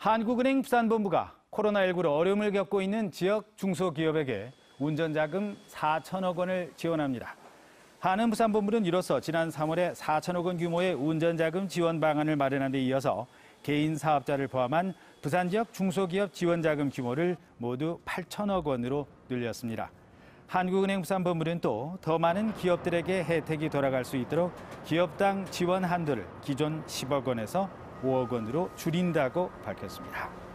한국은행 부산본부가 코로나19로 어려움을 겪고 있는 지역 중소기업에게 운전자금 4천억 원을 지원합니다. 한은 부산본부는 이로써 지난 3월에 4천억 원 규모의 운전자금 지원 방안을 마련한 데 이어서 개인 사업자를 포함한 부산 지역 중소기업 지원자금 규모를 모두 8천억 원으로 늘렸습니다. 한국은행 부산본부는 또 더 많은 기업들에게 혜택이 돌아갈 수 있도록 기업당 지원 한도를 기존 10억 원에서 5억 원으로 줄인다고 밝혔습니다.